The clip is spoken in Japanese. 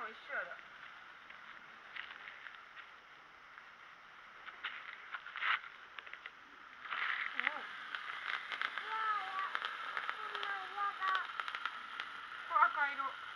も一緒やで。これ赤色。